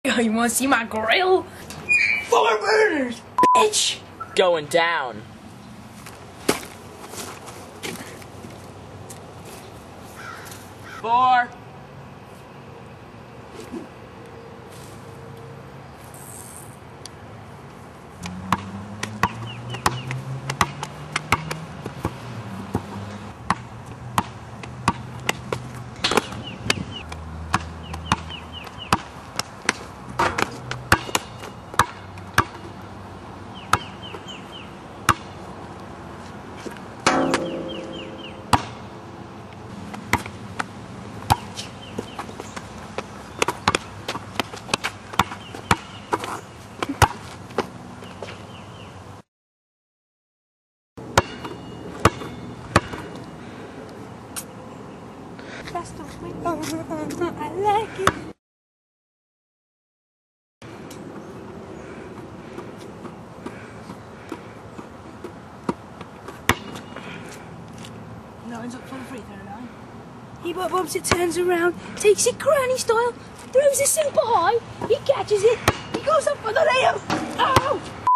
You wanna see my grill? 4 burners, bitch! Going down. Four. That's the way. I like it. Lines up for the free throw line. He bumps it, turns around, takes it granny style, throws it super high, he catches it, he goes up for the layup. Oh!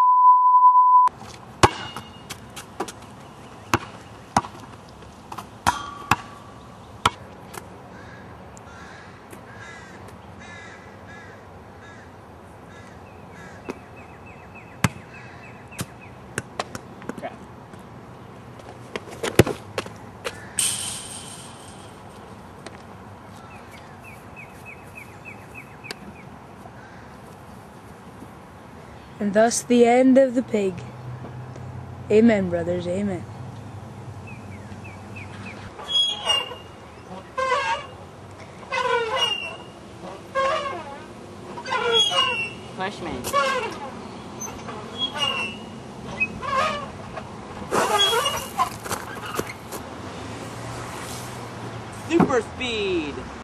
And thus the end of the pig. Amen, brothers, amen. Push me. Super speed.